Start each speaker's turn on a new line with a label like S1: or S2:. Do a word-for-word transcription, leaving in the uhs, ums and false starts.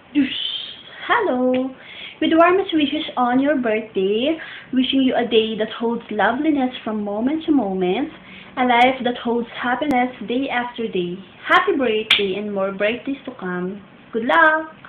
S1: Yush! Hello! With warmest wishes on your birthday, wishing you a day that holds loveliness from moment to moment, a life that holds happiness day after day. Happy birthday and more birthdays to come. Good luck!